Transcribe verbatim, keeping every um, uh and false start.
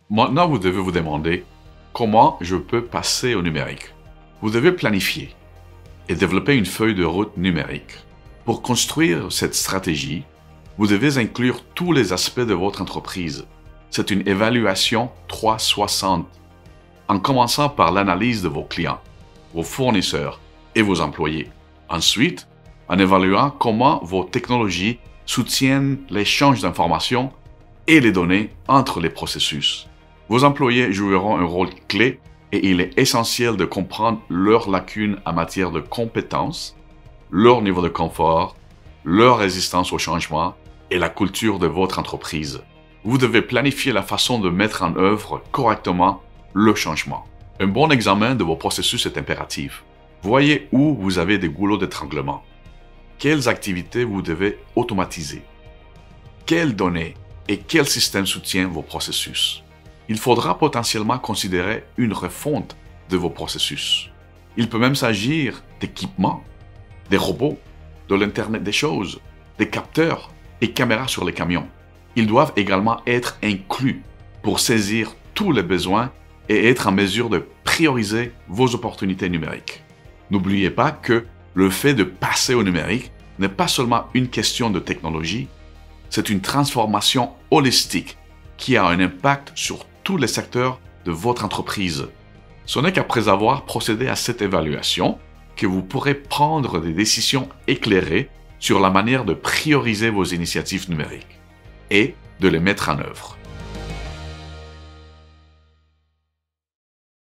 Maintenant, vous devez vous demander comment je peux passer au numérique. Vous devez planifier et développer une feuille de route numérique. Pour construire cette stratégie, vous devez inclure tous les aspects de votre entreprise. C'est une évaluation trois cent soixante, en commençant par l'analyse de vos clients, vos fournisseurs et vos employés. Ensuite, en évaluant comment vos technologies soutiennent l'échange d'informations et les données entre les processus. Vos employés joueront un rôle clé et il est essentiel de comprendre leurs lacunes en matière de compétences, leur niveau de confort, leur résistance au changement et la culture de votre entreprise. Vous devez planifier la façon de mettre en œuvre correctement le changement. Un bon examen de vos processus est impératif. Voyez où vous avez des goulots d'étranglement. Quelles activités vous devez automatiser. Quelles données et quel système soutient vos processus. Il faudra potentiellement considérer une refonte de vos processus. Il peut même s'agir d'équipements, des robots, de l'Internet des choses, des capteurs et caméras sur les camions. Ils doivent également être inclus pour saisir tous les besoins et être en mesure de prioriser vos opportunités numériques. N'oubliez pas que le fait de passer au numérique n'est pas seulement une question de technologie, c'est une transformation holistique qui a un impact sur tous les secteurs de votre entreprise. Ce n'est qu'après avoir procédé à cette évaluation que vous pourrez prendre des décisions éclairées sur la manière de prioriser vos initiatives numériques et de les mettre en œuvre.